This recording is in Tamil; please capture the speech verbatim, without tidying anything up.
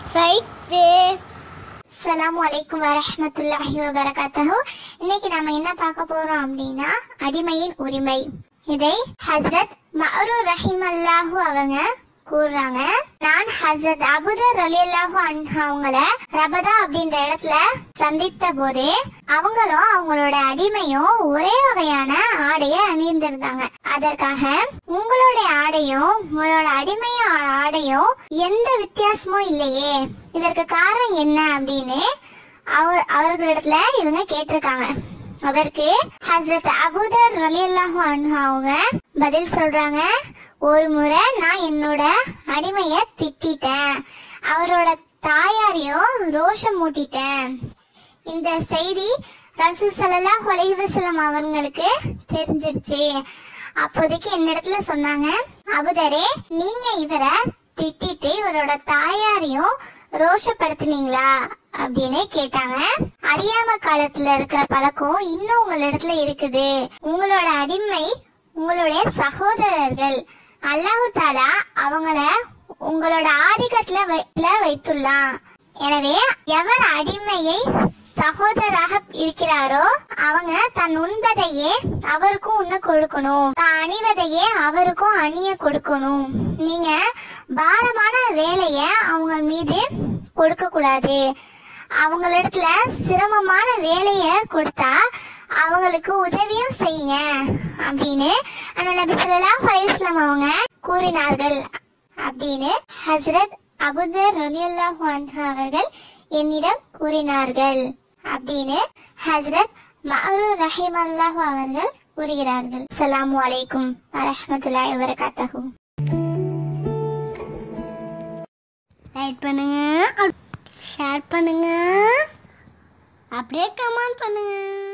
Right way. அஸ்ஸலாமு அலைக்கும் வரஹ்மத்துல்லாஹி வபரகாத்துஹு. இன்னைக்கு நாம என்ன பார்க்க போறோம் அப்படின்னா அடிமையின் உரிமை. இதை ஹஸ்ரத் மஅரூர் ரஹிமல்லாஹு அவங்க கூறுறாங்க. நான் ஹஸ்ரத் அபூதர் ரலியல்லாஹு அன்ஹு அவங்கள ரபதா அப்படின்ற இடத்துல சந்தித்த போதே அவங்களும் அவங்களோட அடிமையும் ஒரே வகையான ஆடைய அணிந்திருந்தாங்க. அதற்காக உங்களுடைய ஆடையும் உங்களோட அடிமையும் ஆடையும் எந்த வித்தியாசமும் இல்லையே, இதற்கு காரணம் என்ன அப்படின்னு அவர் அவர்களிடத்துல இவங்க கேட்டிருக்காங்க. அதற்கு ஹஸ்ரத் அபூதர் ரலியல்லாஹு அன்ஹு அவங்க பதில் சொல்றாங்க, ஒரு முறை நான் என்னோட அடிமைய திட்டிட்டேன், அவரோட தாயாரையும் ரோஷம் மூட்டிட்டேன். இந்த செய்தி ரசூல் ஸல்லல்லாஹு அலைஹி வஸல்லம் அவங்களுக்கு தெரிஞ்சிருச்சு. அப்போதைக்கு என்னிடத்துல சொன்னாங்க, அபூதரே, நீங்க இவரை திட்டிட்டு இவரோட தாயாரையும் ரோஷப்படுத்தினீங்களா அப்படின்னு கேட்டாங்க. அறியாம காலத்துல இருக்கிற பழக்கம் இன்னும் உங்களிடத்துல இருக்குது. உங்களோட அடிமை உங்களுடைய சகோதரர்கள். அல்லாஹு தாலா அவங்கள உங்களோட ஆதிக்கத்துல வைத்துள்ளான். எனவே எவர் அடிமையை சகோதராக இருக்கிறாரோ அவங்க தன் உண்பதையே அவருக்கும் உண்ண கொடுக்கணும், தான் அணிவதையே அவருக்கும் அணிய கொடுக்கணும். நீங்க பாரமான வேலைய அவங்க மீது கொடுக்க கூடாது. அவங்களிடத்துல சிரமமான வேலைய கொடுத்தா அவங்களுக்கு உதவியும் செய்யுங்க அப்படின்னு நபி ஸல்லல்லாஹு அலைஹி வஸல்லம் அவங்க கூறினார்கள் அப்படின்னு ஹஸ்ரத் அபூதர் ரலியல்லாஹு அன்ஹு அவர்கள் என்னிடம் கூறினார்கள் அப்படின்னு ஹஸ்ரத் மஅரூர் ரஹிமல்லாஹு அவர்கள் கூறுகிறார்கள். அஸ்ஸலாமு அலைக்கும் வரஹ்மத்துல்லாஹி வபரகாத்துஹு. லைக் பண்ணுங்க, ஷேர் பண்ணுங்க, அப்படியே கமெண்ட் பண்ணுங்க.